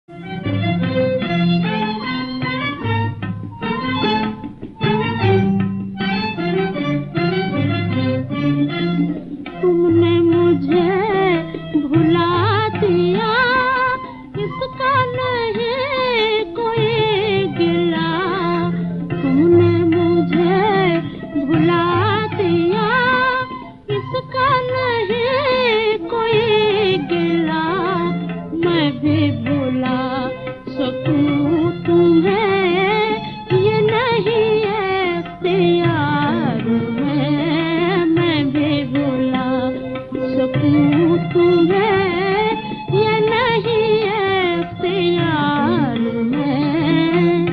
तुमने मुझे भुला दिया, इसका नहीं कोई गिला। तुमने मुझे भुला दिया, इसका नहीं कोई गिला। मैं भी भुला सकूं तुम्हें, ये नहीं है इख्तियार में। मैं भी भुला सकूं तुम्हें, ये नहीं है इख्तियार में।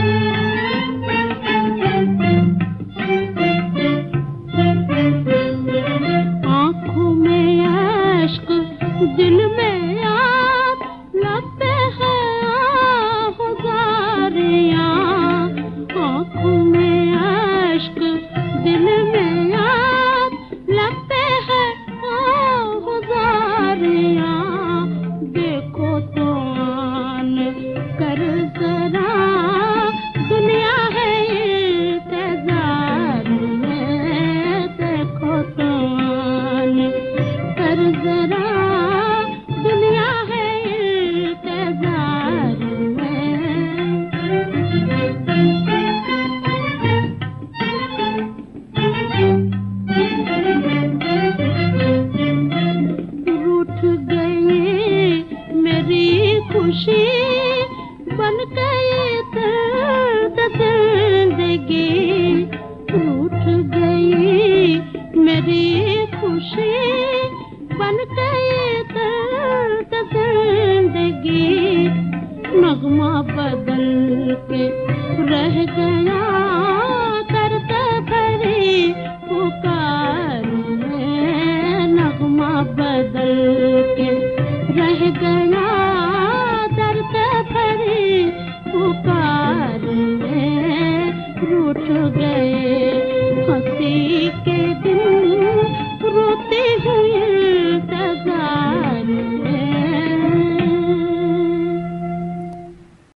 आँखों में अश्क, दिल में याद, लगते हैं गुजारियाँ। आँखों में अश्क, दिल में याद, लगते हैं गुजारियाँ। देखो तो आन कर जरा, दुनिया है इंतजार में। देखो तो आन कर जरा, दुनिया है इंतजार में। रूठ गई मेरी खुशी, बन गई दर्द दिल